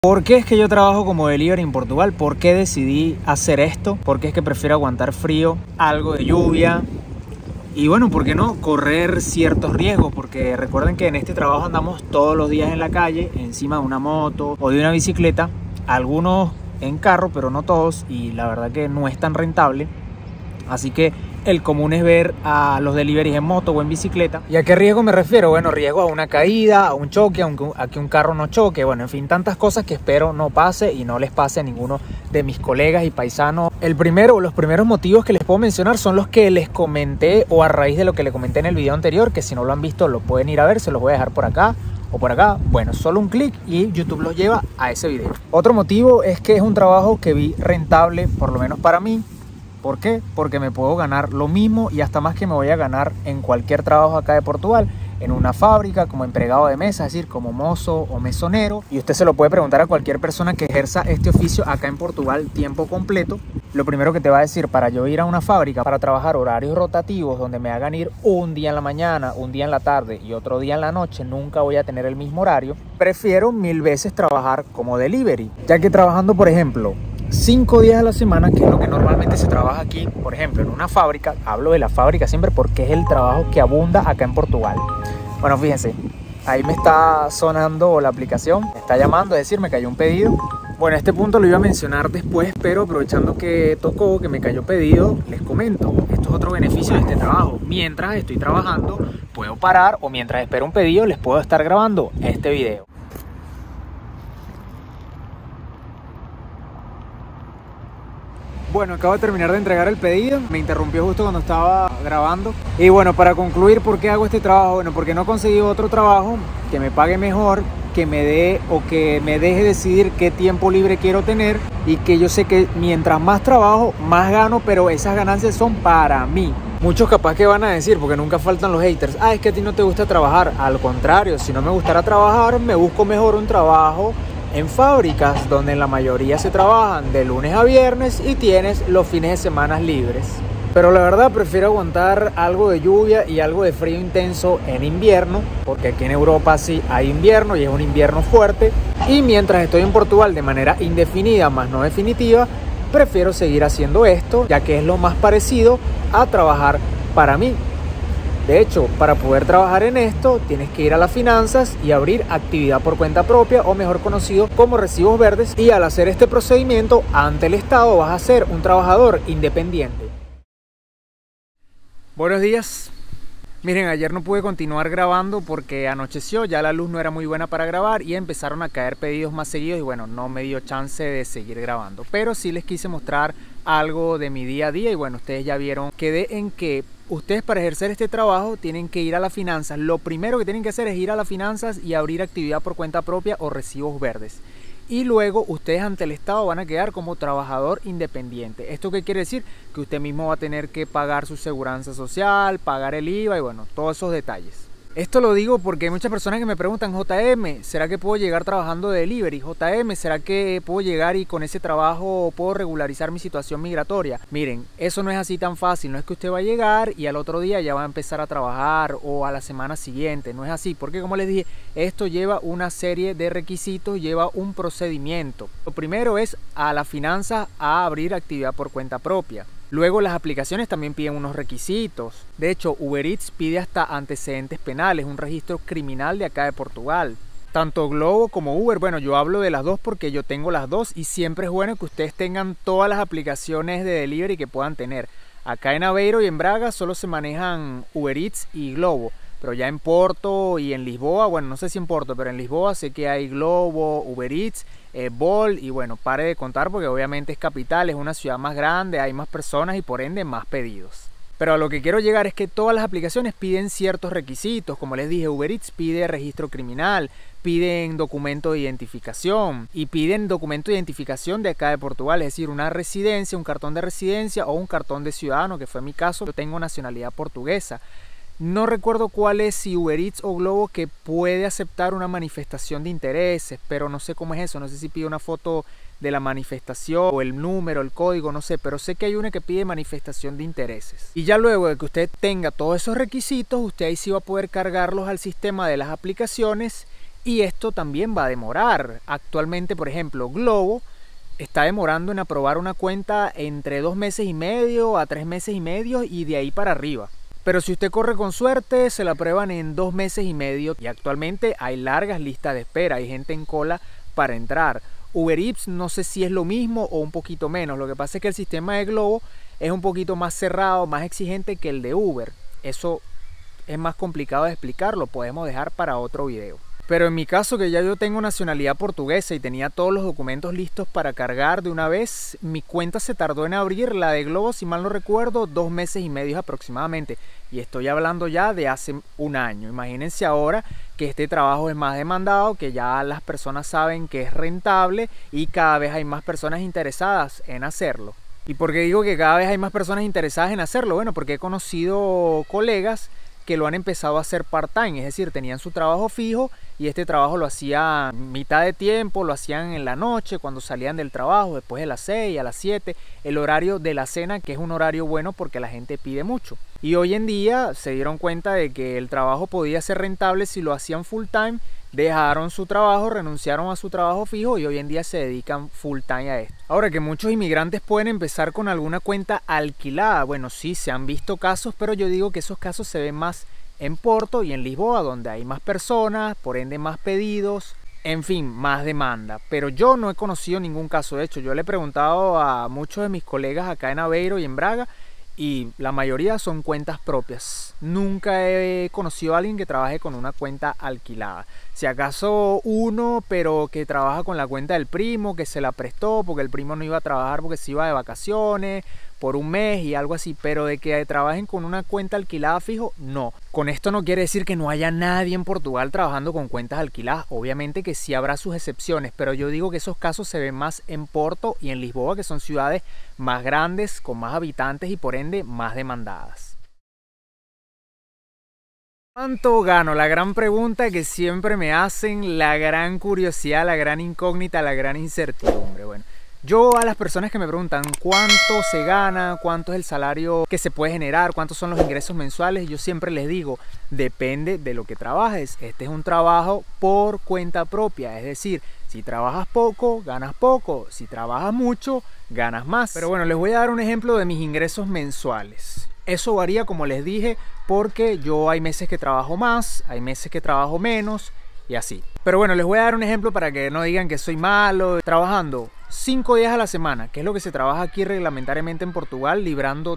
¿Por qué es que yo trabajo como delivery en Portugal? ¿Por qué decidí hacer esto? ¿Por qué es que prefiero aguantar frío, algo de lluvia? Y bueno, ¿por qué no correr ciertos riesgos? Porque recuerden que en este trabajo andamos todos los días en la calle, encima de una moto o de una bicicleta, algunos en carro, pero no todos, y la verdad que no es tan rentable. Así que el común es ver a los deliveries en moto o en bicicleta. ¿Y a qué riesgo me refiero? Bueno, riesgo a una caída, a un choque, a que un carro no choque. Bueno, en fin, tantas cosas que espero no pase y no les pase a ninguno de mis colegas y paisanos. Los primeros motivos que les puedo mencionar son los que les comenté o a raíz de lo que les comenté en el video anterior, que si no lo han visto lo pueden ir a ver, se los voy a dejar por acá o por acá. Bueno, solo un clic y YouTube los lleva a ese video. Otro motivo es que es un trabajo que vi rentable, por lo menos para mí. ¿Por qué? Porque me puedo ganar lo mismo y hasta más que me voy a ganar en cualquier trabajo acá de Portugal, en una fábrica, como empleado de mesa, es decir, como mozo o mesonero. Y usted se lo puede preguntar a cualquier persona que ejerza este oficio acá en Portugal tiempo completo. Lo primero que te va a decir, para yo ir a una fábrica, para trabajar horarios rotativos, donde me hagan ir un día en la mañana, un día en la tarde y otro día en la noche, nunca voy a tener el mismo horario. Prefiero 1000 veces trabajar como delivery, ya que trabajando, por ejemplo, 5 días a la semana, que es lo que normalmente se trabaja aquí, por ejemplo, en una fábrica. Hablo de la fábrica siempre porque es el trabajo que abunda acá en Portugal. Bueno, fíjense, ahí me está sonando la aplicación, me está llamando, es decir, me cayó un pedido. Bueno, este punto lo iba a mencionar después, pero aprovechando que tocó, que me cayó pedido, les comento. Esto es otro beneficio de este trabajo. Mientras estoy trabajando, puedo parar, o mientras espero un pedido, les puedo estar grabando este video. Bueno, acabo de terminar de entregar el pedido, me interrumpió justo cuando estaba grabando. Y bueno, para concluir, ¿por qué hago este trabajo? Bueno, porque no he conseguido otro trabajo que me pague mejor, que me dé o que me deje decidir qué tiempo libre quiero tener, y que yo sé que mientras más trabajo, más gano, pero esas ganancias son para mí. Muchos capaz que van a decir, porque nunca faltan los haters, es que a ti no te gusta trabajar. Al contrario, si no me gustara trabajar, me busco mejor un trabajo en fábricas, donde en la mayoría se trabajan de lunes a viernes y tienes los fines de semana libres. Pero la verdad prefiero aguantar algo de lluvia y algo de frío intenso en invierno, porque aquí en Europa sí hay invierno y es un invierno fuerte. Y mientras estoy en Portugal de manera indefinida más no definitiva, prefiero seguir haciendo esto, ya que es lo más parecido a trabajar para mí. De hecho, para poder trabajar en esto, tienes que ir a las finanzas y abrir actividad por cuenta propia, o mejor conocido como recibos verdes. Y al hacer este procedimiento ante el Estado, vas a ser un trabajador independiente. Buenos días. Miren, ayer no pude continuar grabando porque anocheció, ya la luz no era muy buena para grabar y empezaron a caer pedidos más seguidos y bueno, no me dio chance de seguir grabando. Pero sí les quise mostrar algo de mi día a día y bueno, ustedes ya vieron, quedé en que ustedes para ejercer este trabajo tienen que ir a las finanzas. Lo primero que tienen que hacer es ir a las finanzas y abrir actividad por cuenta propia o recibos verdes. Y luego ustedes ante el Estado van a quedar como trabajador independiente. ¿Esto qué quiere decir? Que usted mismo va a tener que pagar su seguridad social, pagar el IVA y bueno, todos esos detalles. Esto lo digo porque hay muchas personas que me preguntan, JM, ¿será que puedo llegar trabajando de delivery? JM, ¿será que puedo llegar y con ese trabajo puedo regularizar mi situación migratoria? Miren, eso no es así tan fácil. No es que usted va a llegar y al otro día ya va a empezar a trabajar o a la semana siguiente. No es así, porque como les dije, esto lleva una serie de requisitos, lleva un procedimiento. Lo primero es a la finanza a abrir actividad por cuenta propia. Luego las aplicaciones también piden unos requisitos. De hecho, Uber Eats pide hasta antecedentes penales, un registro criminal de acá de Portugal. Tanto Glovo como Uber, bueno, yo hablo de las dos porque yo tengo las dos y siempre es bueno que ustedes tengan todas las aplicaciones de delivery que puedan tener. Acá en Aveiro y en Braga solo se manejan Uber Eats y Glovo. Pero ya en Porto y en Lisboa, bueno, no sé si en Porto, pero en Lisboa sé que hay Glovo, Uber Eats, Bolt y bueno, pare de contar porque obviamente es capital, es una ciudad más grande, hay más personas y por ende más pedidos. Pero a lo que quiero llegar es que todas las aplicaciones piden ciertos requisitos. Como les dije, Uber Eats pide registro criminal, piden documento de identificación y piden documento de identificación de acá de Portugal, es decir, una residencia, un cartón de residencia o un cartón de ciudadano, que fue mi caso, yo tengo nacionalidad portuguesa. No recuerdo cuál es, si Uber Eats o Glovo, que puede aceptar una manifestación de intereses, pero no sé cómo es eso, no sé si pide una foto de la manifestación o el número, el código, no sé, pero sé que hay una que pide manifestación de intereses. Y ya luego de que usted tenga todos esos requisitos, usted ahí sí va a poder cargarlos al sistema de las aplicaciones y esto también va a demorar. Actualmente, por ejemplo, Globo está demorando en aprobar una cuenta entre 2 meses y medio a 3 meses y medio y de ahí para arriba. Pero si usted corre con suerte, se la aprueban en 2 meses y medio y actualmente hay largas listas de espera, hay gente en cola para entrar. Uber Eats no sé si es lo mismo o un poquito menos. Lo que pasa es que el sistema de Globo es un poquito más cerrado, más exigente que el de Uber. Eso es más complicado de explicar, lo podemos dejar para otro video. Pero en mi caso, que ya yo tengo nacionalidad portuguesa y tenía todos los documentos listos para cargar de una vez, mi cuenta se tardó en abrir, la de Globo, si mal no recuerdo, 2 meses y medio aproximadamente. Y estoy hablando ya de hace un año. Imagínense ahora que este trabajo es más demandado, que ya las personas saben que es rentable y cada vez hay más personas interesadas en hacerlo. ¿Y por qué digo que cada vez hay más personas interesadas en hacerlo? Bueno, porque he conocido colegas que lo han empezado a hacer part-time, es decir, tenían su trabajo fijo y este trabajo lo hacían mitad de tiempo, lo hacían en la noche, cuando salían del trabajo, después de las 6, a las 7, el horario de la cena, que es un horario bueno porque la gente pide mucho. Y hoy en día se dieron cuenta de que el trabajo podía ser rentable si lo hacían full-time, dejaron su trabajo, renunciaron a su trabajo fijo y hoy en día se dedican full-time a esto. Ahora, que muchos inmigrantes pueden empezar con alguna cuenta alquilada, bueno, sí, se han visto casos, pero yo digo que esos casos se ven más en Porto y en Lisboa, donde hay más personas, por ende más pedidos, en fin, más demanda. Pero yo no he conocido ningún caso. De hecho, yo le he preguntado a muchos de mis colegas acá en Aveiro y en Braga y la mayoría son cuentas propias. Nunca he conocido a alguien que trabaje con una cuenta alquilada. Si acaso uno, pero que trabaja con la cuenta del primo, que se la prestó porque el primo no iba a trabajar porque se iba de vacaciones por un mes y algo así, pero de que trabajen con una cuenta alquilada fijo, no. Con esto no quiere decir que no haya nadie en Portugal trabajando con cuentas alquiladas. Obviamente que sí habrá sus excepciones, pero yo digo que esos casos se ven más en Porto y en Lisboa, que son ciudades más grandes, con más habitantes y por ende más demandadas. ¿Cuánto gano? La gran pregunta que siempre me hacen, la gran curiosidad, la gran incógnita, la gran incertidumbre. Bueno, yo a las personas que me preguntan cuánto se gana, cuánto es el salario que se puede generar, cuántos son los ingresos mensuales, yo siempre les digo, depende de lo que trabajes. Este es un trabajo por cuenta propia, es decir, si trabajas poco, ganas poco, si trabajas mucho, ganas más. Pero bueno, les voy a dar un ejemplo de mis ingresos mensuales. Eso varía, como les dije, porque yo hay meses que trabajo más, hay meses que trabajo menos y así. Pero bueno, les voy a dar un ejemplo para que no digan que soy malo. Trabajando 5 días a la semana, que es lo que se trabaja aquí reglamentariamente en Portugal, librando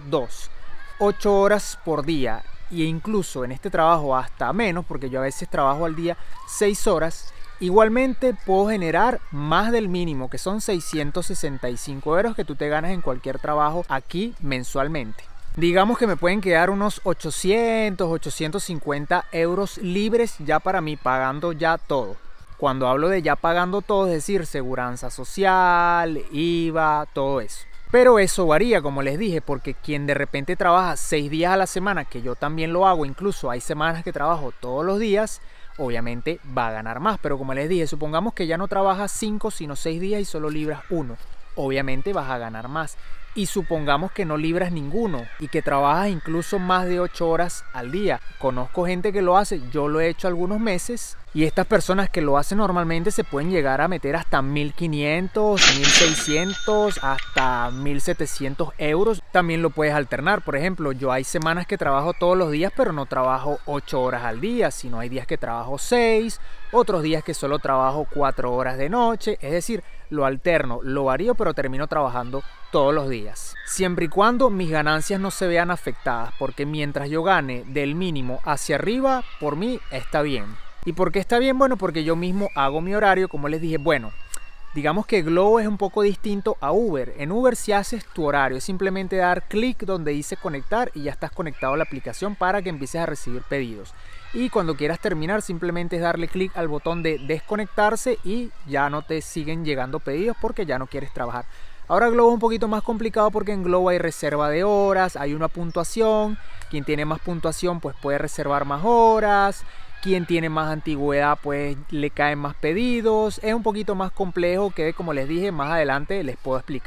8 horas por día. E incluso en este trabajo hasta menos, porque yo a veces trabajo al día 6 horas. Igualmente puedo generar más del mínimo, que son 665 euros que tú te ganas en cualquier trabajo aquí mensualmente. Digamos que me pueden quedar unos 800, 850 euros libres ya para mí, pagando ya todo. Cuando hablo de ya pagando todo, es decir, seguranza social, IVA, todo eso. Pero eso varía, como les dije, porque quien de repente trabaja 6 días a la semana, que yo también lo hago, incluso hay semanas que trabajo todos los días, obviamente va a ganar más. Pero como les dije, supongamos que ya no trabajas 5 sino 6 días y solo libras 1. Obviamente vas a ganar más. Y supongamos que no libras ninguno y que trabajas incluso más de 8 horas al día. Conozco gente que lo hace, yo lo he hecho algunos meses y estas personas que lo hacen normalmente se pueden llegar a meter hasta 1500, 1600, hasta 1700 euros. También lo puedes alternar. Por ejemplo, yo hay semanas que trabajo todos los días, pero no trabajo 8 horas al día, sino hay días que trabajo 6, otros días que solo trabajo 4 horas de noche. Es decir, lo alterno, lo varío, pero termino trabajando todos los días. Siempre y cuando mis ganancias no se vean afectadas, porque mientras yo gane del mínimo hacia arriba, por mí está bien. ¿Y por qué está bien? Bueno, porque yo mismo hago mi horario, como les dije. Bueno, digamos que Globo es un poco distinto a Uber. En Uber si haces tu horario, es simplemente dar clic donde dice conectar y ya estás conectado a la aplicación para que empieces a recibir pedidos. Y cuando quieras terminar simplemente es darle clic al botón de desconectarse y ya no te siguen llegando pedidos porque ya no quieres trabajar. Ahora Globo es un poquito más complicado porque en Globo hay reserva de horas, hay una puntuación. Quien tiene más puntuación pues puede reservar más horas. Quien tiene más antigüedad pues le caen más pedidos. Es un poquito más complejo que, como les dije, más adelante les puedo explicar.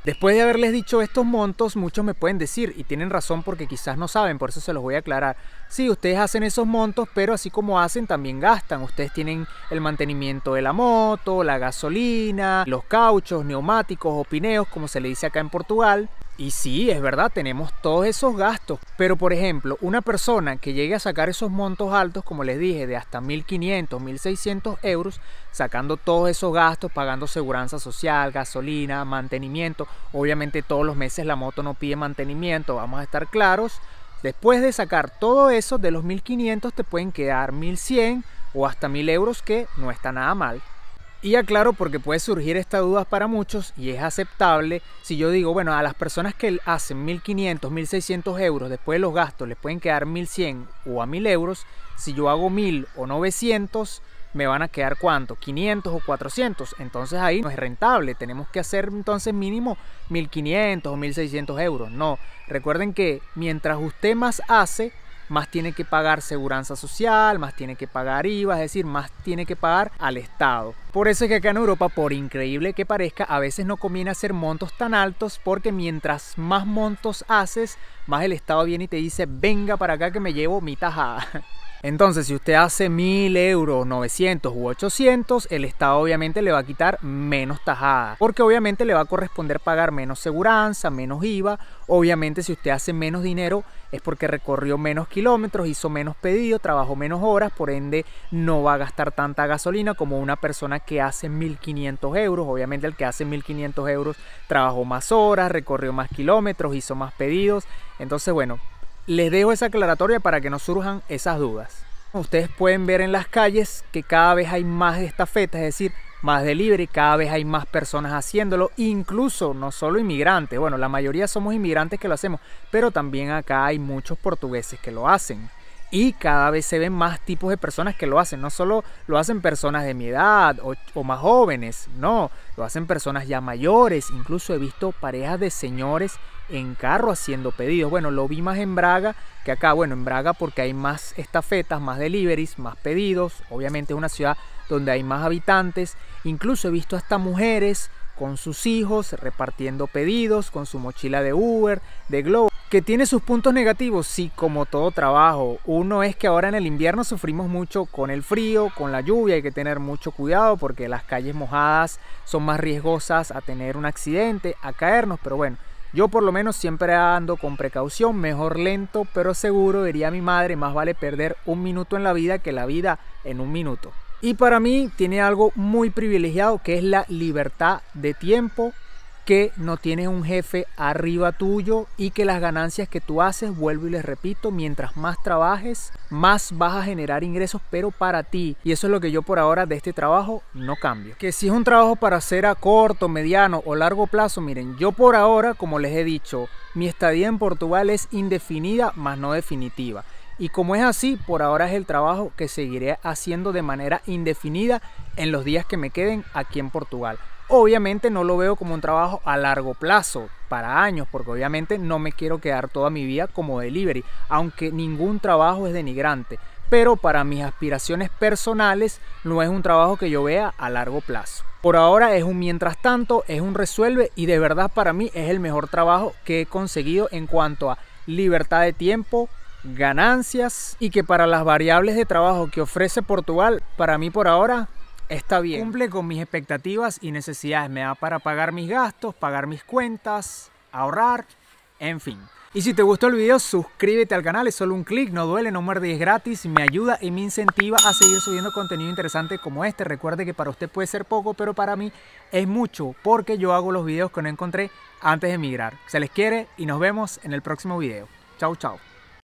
Después de haberles dicho estos montos, muchos me pueden decir, y tienen razón porque quizás no saben, por eso se los voy a aclarar. Sí, ustedes hacen esos montos, pero así como hacen, también gastan. Ustedes tienen el mantenimiento de la moto, la gasolina, los cauchos, neumáticos o pineos, como se le dice acá en Portugal. Y sí, es verdad, tenemos todos esos gastos. Pero por ejemplo, una persona que llegue a sacar esos montos altos, como les dije, de hasta 1.500, 1.600 euros, sacando todos esos gastos, pagando seguridad social, gasolina, mantenimiento. Obviamente todos los meses la moto no pide mantenimiento, vamos a estar claros. Después de sacar todo eso, de los 1.500 te pueden quedar 1.100 o hasta 1.000 euros, que no está nada mal. Y aclaro porque puede surgir esta duda para muchos y es aceptable si yo digo, bueno, a las personas que hacen 1.500, 1.600 euros después de los gastos les pueden quedar 1.100 o a 1.000 euros. Si yo hago 1.000 o 900, me van a quedar ¿cuánto? 500 o 400. Entonces ahí no es rentable. Tenemos que hacer entonces mínimo 1.500 o 1.600 euros. No, recuerden que mientras usted más hace, más tiene que pagar seguridad social, más tiene que pagar IVA, es decir, más tiene que pagar al Estado. Por eso es que acá en Europa, por increíble que parezca, a veces no conviene hacer montos tan altos, porque mientras más montos haces, más el Estado viene y te dice, venga para acá que me llevo mi tajada. Entonces, si usted hace 1.000 euros, 900 u 800, el Estado obviamente le va a quitar menos tajada, porque obviamente le va a corresponder pagar menos seguridad, menos IVA. Obviamente, si usted hace menos dinero, es porque recorrió menos kilómetros, hizo menos pedidos, trabajó menos horas, por ende no va a gastar tanta gasolina como una persona que hace 1.500 euros. Obviamente el que hace 1.500 euros trabajó más horas, recorrió más kilómetros, hizo más pedidos. Entonces, bueno, les dejo esa aclaratoria para que no surjan esas dudas. Ustedes pueden ver en las calles que cada vez hay más estafetas, es decir, más delivery, cada vez hay más personas haciéndolo, incluso no solo inmigrantes. Bueno, la mayoría somos inmigrantes que lo hacemos, pero también acá hay muchos portugueses que lo hacen. Y cada vez se ven más tipos de personas que lo hacen. No solo lo hacen personas de mi edad o más jóvenes, no, lo hacen personas ya mayores. Incluso he visto parejas de señores en carro haciendo pedidos. Bueno, lo vi más en Braga que acá. Bueno, en Braga porque hay más estafetas, más deliveries, más pedidos. Obviamente es una ciudad donde hay más habitantes. Incluso he visto hasta mujeres con sus hijos repartiendo pedidos, con su mochila de Uber, de Globo. ¿Que tiene sus puntos negativos? Sí, como todo trabajo. Uno es que ahora en el invierno sufrimos mucho con el frío, con la lluvia. Hay que tener mucho cuidado porque las calles mojadas son más riesgosas a tener un accidente, a caernos. Pero bueno, yo por lo menos siempre ando con precaución, mejor lento pero seguro, diría mi madre. Más vale perder un minuto en la vida que la vida en un minuto. Y para mí tiene algo muy privilegiado, que es la libertad de tiempo, que no tienes un jefe arriba tuyo y que las ganancias que tú haces, vuelvo y les repito, mientras más trabajes, más vas a generar ingresos, pero para ti. Y eso es lo que yo por ahora de este trabajo no cambio. Que si es un trabajo para hacer a corto, mediano o largo plazo, miren, yo por ahora, como les he dicho, mi estadía en Portugal es indefinida, más no definitiva. Y como es así, por ahora es el trabajo que seguiré haciendo de manera indefinida en los días que me queden aquí en Portugal. Obviamente no lo veo como un trabajo a largo plazo, para años, porque obviamente no me quiero quedar toda mi vida como delivery, aunque ningún trabajo es denigrante. Pero para mis aspiraciones personales no es un trabajo que yo vea a largo plazo. Por ahora es un mientras tanto, es un resuelve, y de verdad para mí es el mejor trabajo que he conseguido en cuanto a libertad de tiempo, ganancias, y que para las variables de trabajo que ofrece Portugal, para mí por ahora está bien. Cumple con mis expectativas y necesidades, me da para pagar mis gastos, pagar mis cuentas, ahorrar, en fin. Y si te gustó el video, suscríbete al canal, es solo un clic, no duele, no muerde y es gratis, me ayuda y me incentiva a seguir subiendo contenido interesante como este. Recuerde que para usted puede ser poco, pero para mí es mucho, porque yo hago los videos que no encontré antes de emigrar. Se les quiere y nos vemos en el próximo video. Chau, chau.